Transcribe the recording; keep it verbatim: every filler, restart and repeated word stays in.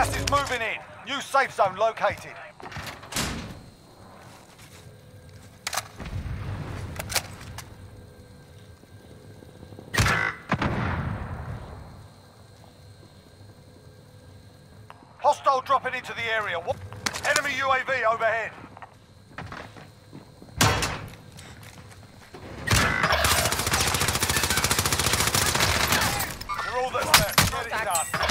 Gas is moving in. New safe zone located. Hostile dropping into the area. Enemy U A V overhead. You're all that's left. Get it done.